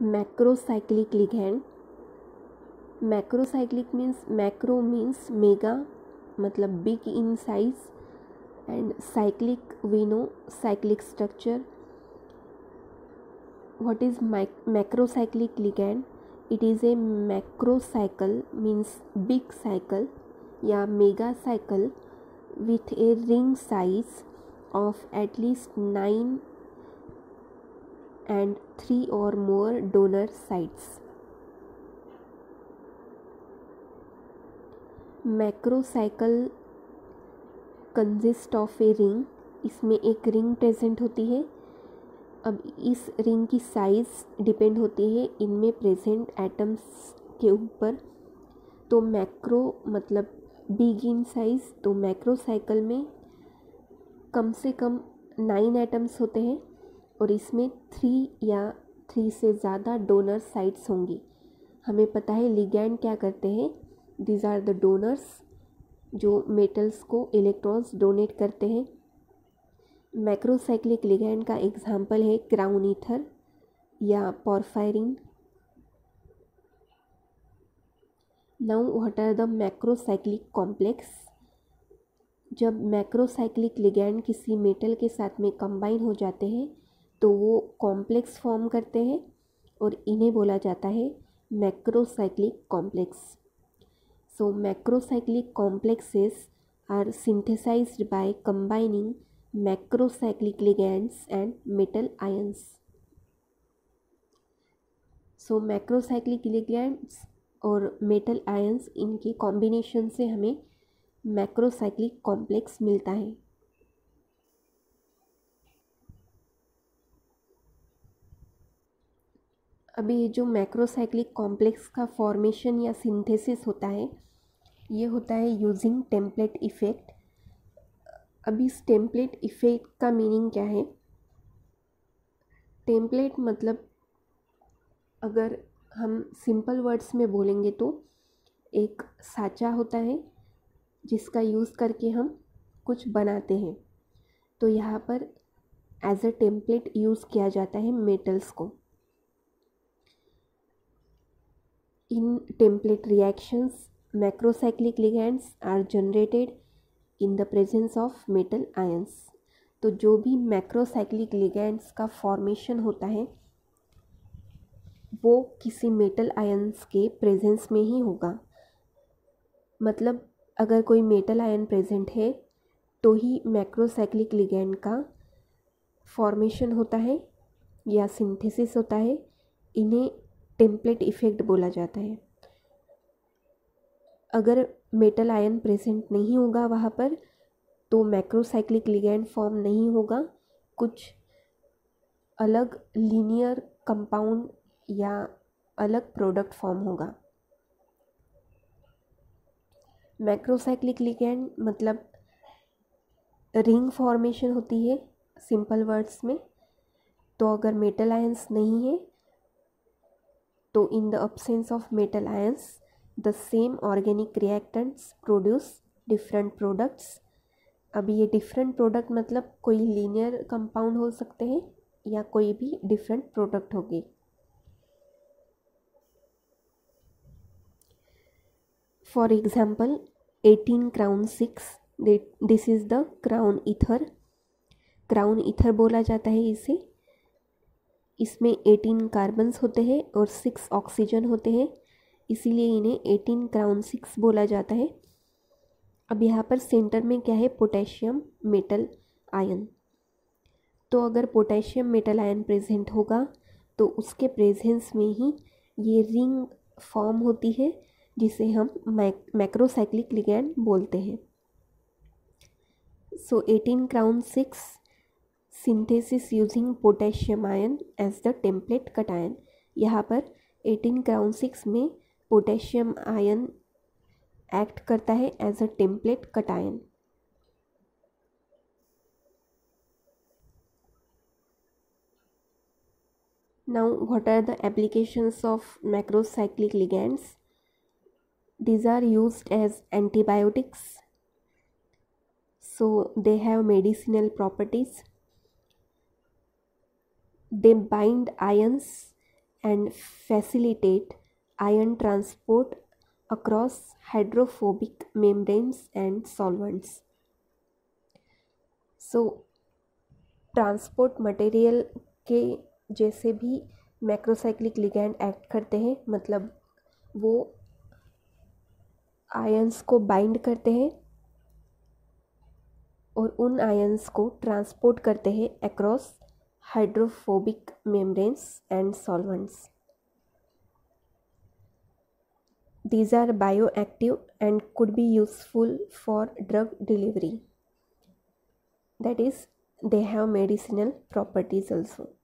Macrocyclic ligand. Macrocyclic means, macro means mega, मतलब big in size, and cyclic we know cyclic structure. What is macrocyclic ligand? It is a macrocycle means big cycle या mega cycle with a ring size of at least 9 and 3 or more donor sites. Macrocycle consist of a ring. इसमें एक ring present होती है. अब इस ring की size depend होती है इनमें प्रेजेंट एटम्स के ऊपर. तो मैक्रो मतलब बिग इन साइज़. तो मैक्रोसाइकिल में कम से कम 9 एटम्स होते हैं और इसमें 3 या 3 से ज़्यादा डोनर साइट्स होंगी. हमें पता है लिगैंड क्या करते हैं. दीज आर द डोनर्स जो मेटल्स को इलेक्ट्रॉन्स डोनेट करते हैं. मैक्रोसाइक्लिक लिगैंड का एग्जाम्पल है क्राउन ईथर या porphyrin. Now what are the macrocyclic complex. जब मैक्रोसाइक्लिक लिगैंड किसी मेटल के साथ में कंबाइन हो जाते हैं तो वो कॉम्प्लेक्स फॉर्म करते हैं और इन्हें बोला जाता है macrocyclic complex. So macrocyclic complexes are synthesised by combining macrocyclic ligands and metal ions. So macrocyclic ligands और मेटल आयंस इनके कॉम्बिनेशन से हमें मैक्रोसाइक्लिक कॉम्प्लेक्स मिलता है. अभी ये जो मैक्रोसाइक्लिक कॉम्प्लेक्स का फॉर्मेशन या सिंथेसिस होता है ये होता है यूजिंग टेम्पलेट इफ़ेक्ट. अभी इस टेम्पलेट इफ़ेक्ट का मीनिंग क्या है. टेम्पलेट मतलब अगर हम सिंपल वर्ड्स में बोलेंगे तो एक साँचा होता है जिसका यूज़ करके हम कुछ बनाते हैं. तो यहाँ पर एज अ टेम्पलेट यूज़ किया जाता है मेटल्स को. In template reactions macrocyclic ligands are generated in the presence of metal ions. तो जो भी मैक्रोसाइक्लिक लिगैंड्स का फॉर्मेशन होता है वो किसी मेटल आयंस के प्रेजेंस में ही होगा. मतलब अगर कोई मेटल आयन प्रेजेंट है तो ही मैक्रोसाइक्लिक लिगैंड का फॉर्मेशन होता है या सिंथेसिस होता है. इन्हें टेम्पलेट इफ़ेक्ट बोला जाता है. अगर मेटल आयन प्रेजेंट नहीं होगा वहाँ पर तो मैक्रोसाइक्लिक लिगैंड फॉर्म नहीं होगा. कुछ अलग लीनियर कंपाउंड या अलग प्रोडक्ट फॉर्म होगा. मैक्रोसाइक्लिक लिगैंड मतलब रिंग फॉर्मेशन होती है सिंपल वर्ड्स में. तो अगर मेटल आयंस नहीं है तो in the absence of metal ions the same organic reactants produce different products. अभी ये डिफरेंट प्रोडक्ट मतलब कोई लीनियर कंपाउंड हो सकते हैं या कोई भी डिफरेंट प्रोडक्ट होगी. For example 18 crown 6 this is the crown ether. Crown ether बोला जाता है इसे. इसमें 18 कार्बन्स होते हैं और 6 ऑक्सीजन होते हैं इसीलिए इन्हें 18 क्राउन 6 बोला जाता है. अब यहाँ पर सेंटर में क्या है पोटेशियम मेटल आयन. तो अगर पोटेशियम मेटल आयन प्रेजेंट होगा तो उसके प्रेजेंस में ही ये रिंग फॉर्म होती है जिसे हम मैक्रोसाइक्लिक लिगैंड बोलते हैं. So 18 crown 6 synthesis using potassium ion as the template cation. यहाँ पर 18 क्राउन 6 में पोटेशियम आयन एक्ट करता है as a template cation. Now what are the applications of macrocyclic ligands? These are used as antibiotics, so they have medicinal properties. They bind ions and facilitate ion transport across hydrophobic membranes and solvents. So transport material के जैसे भी macrocyclic ligand act करते हैं, मतलब वो ions को bind करते हैं और उन आयंस को ट्रांसपोर्ट करते हैं across hydrophobic membranes and solvents. These are bioactive and could be useful for drug delivery. That is, they have medicinal properties also.